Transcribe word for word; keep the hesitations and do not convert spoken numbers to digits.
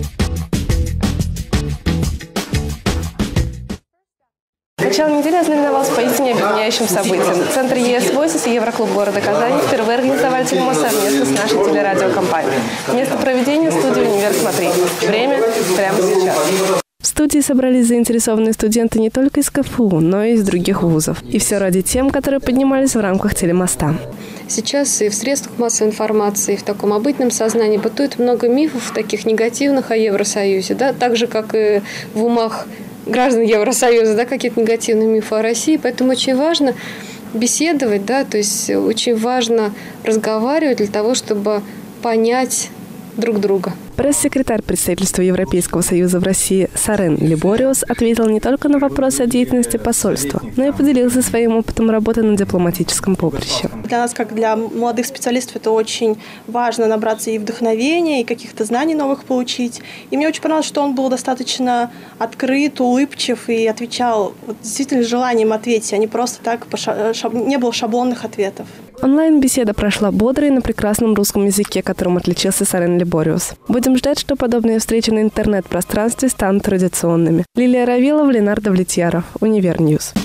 Начало недели ознаменовалось поистине объединяющим событием. Центр ЕС Voices и Евроклуб города Казани впервые организовали ТельМО совместно с нашей телерадиокомпанией. Место проведения – студия «Универ Смотри». Время прямо сейчас. В студии собрались заинтересованные студенты не только из КФУ, но и из других вузов. И все ради тем, которые поднимались в рамках телемоста. Сейчас и в средствах массовой информации, и в таком обыденном сознании бытует много мифов, таких негативных о Евросоюзе, да, так же, как и в умах граждан Евросоюза, да, какие-то негативные мифы о России. Поэтому очень важно беседовать, да, то есть очень важно разговаривать для того, чтобы понять друг друга. Пресс-секретарь представительства Европейского Союза в России Сарен Либориус ответил не только на вопросы о деятельности посольства, но и поделился своим опытом работы на дипломатическом поприще. Для нас, как для молодых специалистов, это очень важно набраться и вдохновения, и каких-то знаний новых получить. И мне очень понравилось, что он был достаточно открыт, улыбчив и отвечал вот, действительно с желанием ответить, а не просто так, не было шаблонных ответов. Онлайн-беседа прошла бодро и на прекрасном русском языке, которым отличился Сарен Либориус. Будем ждать, что подобные встречи на интернет-пространстве станут традиционными. Лилия Равилова, Ленардо Влетьяров, Универньюз.